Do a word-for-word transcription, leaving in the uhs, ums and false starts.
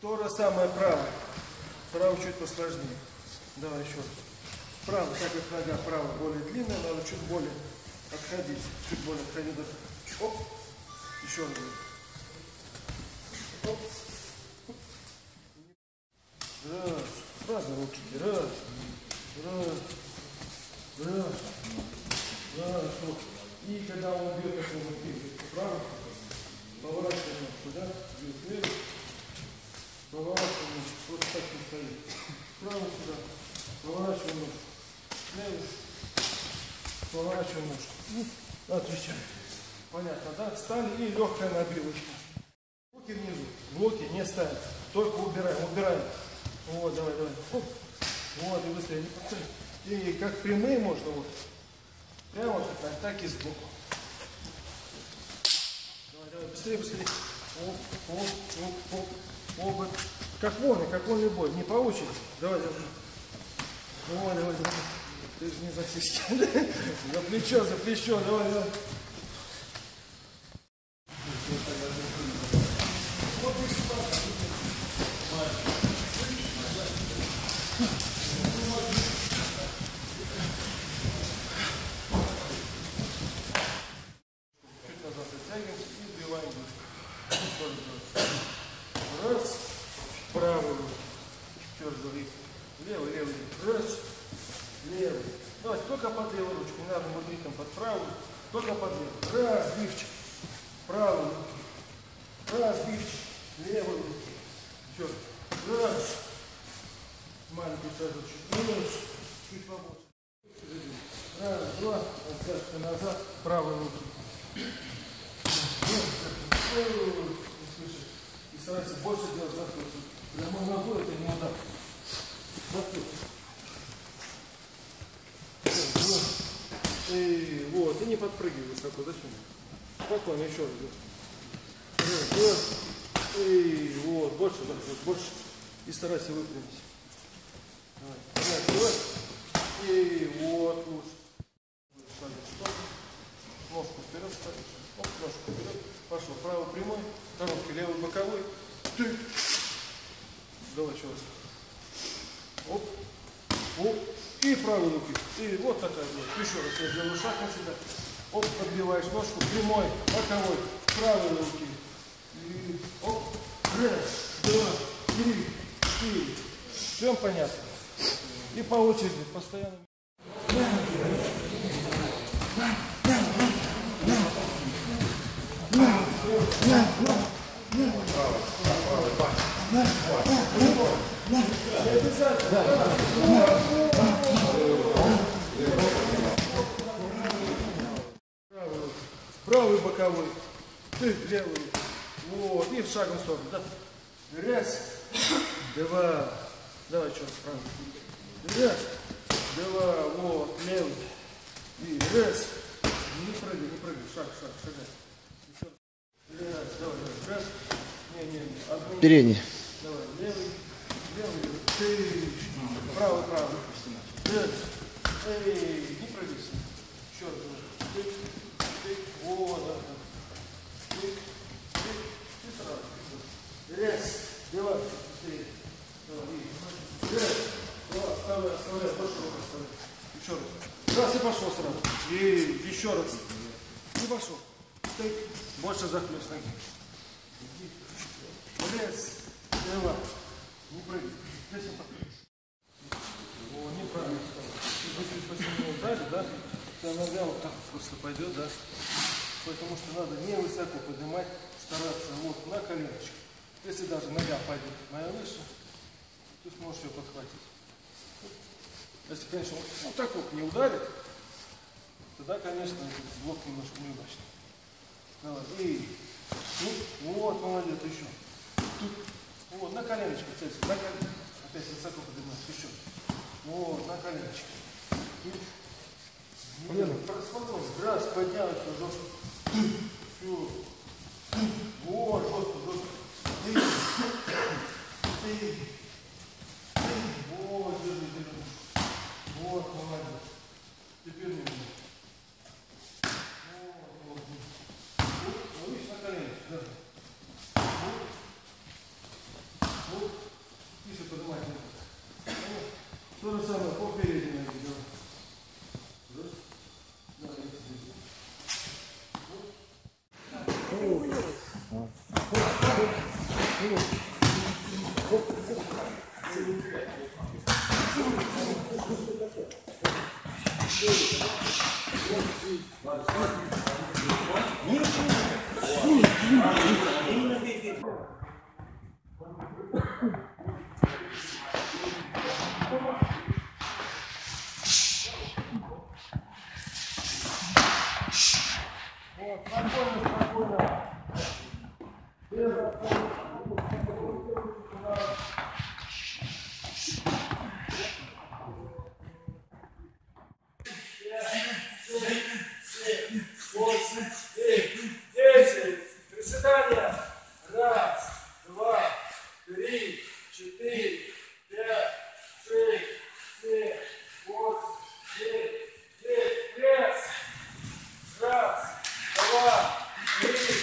То же самое право. Право чуть посложнее. Давай еще. Право, так как нога право более длинная, надо чуть более отходить. Чуть более отходить. Оп. Еще раз. Оп. Раз. Разные руки. Раз. Раз. Раз. Раз. И когда он бьет, как он бьет, право, поворачиваем сюда, бьет вверх, поворачиваем, просто так не стоит. Справа сюда, поворачиваем ножку, слева, поворачиваем ножку. И отвечаем. Понятно, да? Встали и легкая набивочка. Руки внизу, блоки не ставим, только убираем, убираем. Вот, давай, давай. Оп. Вот, и быстрее, не подставь. И как прямые можно вот. Прямо так, так и сбоку. Давай, давай, быстрее, быстрее. Оп, оп, оп, оп, оп. Как вон, как вон любой, не по очереди. Давай, давай. Давай, давай, давай. Ты же не за сиськи. За плечо, за плечо, давай, давай. Раз, правый, черт, левый, левый, раз, левый. Давайте только под левую ручку, не надо вот ритм под правую, только под левую. Раз, бивчик, правый, раз, бивчик, левый, черт, раз, маленький шажочек, раз, чуть побольше. Раз, два, отсядка назад, правой руки. И старайся больше делать заход. Прямой ногой это не удар. Заход. И вот, и не подпрыгивай высоко. Зачем? Спокойно, еще раз. Раз, раз. И вот, больше заход, больше. И старайся выпрямить. Давай, давай. И вот, лучше. Шагом в сторону. Ножку вперед ставишь. Оп, ножку вперед. Пошел. Правый прямой. Короткий, левый боковой. Тык. Давай еще раз. Оп. Оп. И правой руки. И вот такая вот. Еще раз я делаю шаг на себя. Оп, подбиваешь ножку. Прямой, боковой. Правой руки. И оп. Раз, два, три, четыре. Всем понятно. И по очереди постоянно. Правый боковой, ты левый. Вот, и шагом в сторону. Да. Раз, два. Давай еще раз правый. Раз, два, вот, левый. И раз. Не прыгай, не прыгай. Шаг, шаг, шагай. Еще раз. Раз, давай, давай. Раз. Не, не, не. Одну. Передний. Давай, левый, левый, левый. Ты. Правый, правый. Раз. Эй, не прыгай. Еще раз. Тык, тык. Вот, да, да. Тык, тык. И сразу. Раз, два, быстрее. Давай, раз, два, оставляй, оставляй, больше руку оставляй. Еще раз. Раз и пошел сразу. И еще раз. И пошел. Тык. Больше захлест ноги. Раз, два. Не прыгай. Здесь не прыгай. О, неправильно. Если посильнее ударить, да, то нога вот так просто пойдет, да. Потому что надо не высоко поднимать, стараться вот на коленочек. Если даже нога пойдет моя выше, ты сможешь ее подхватить. Если, конечно, вот так вот не ударит, тогда, конечно, блок немножко неудачный. Давай. И ну, вот, молодец, еще. Тут, вот, на коленочку целься, на коленочку. Опять высоко поднимаешь, еще. Вот, на коленочку. Блин, спокойно. Раз, поднялся жестко. Все. Вот, жестко, жестко. Ты. Ты. Вот, держи, держи. Вот, молодец. Теперь не буду. Вот, вот. Вот, видишь, на коленочку, да. Вот. Вот. выше поднимать не надо. То же самое по передней ноге делаем. Раз. Давай, восемь, девять, десять. Приседания. Раз, два, три, четыре, пять, шесть, семь, восемь, девять, десять. Пресс. Раз, два, три,